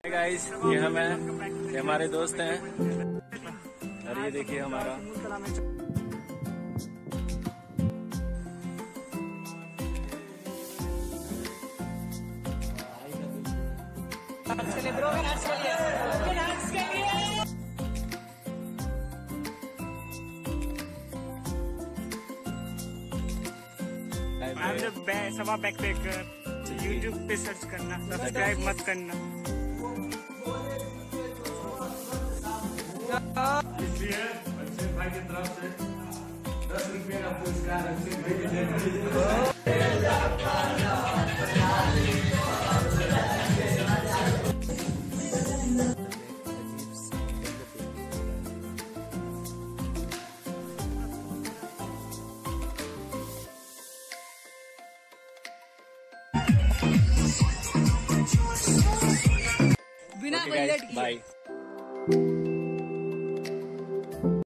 Guys, ये हम हैं, ये हमारे दोस्त हैं और ये देखिए हमारा सवा बैकपैकर यूट्यूब पे सर्च करना, सब्सक्राइब मत करना। इसलिए अच्छे भाई की तरफ से 10 रुपये का पुरस्कार अच्छे भाई के लिए। बिना बाय।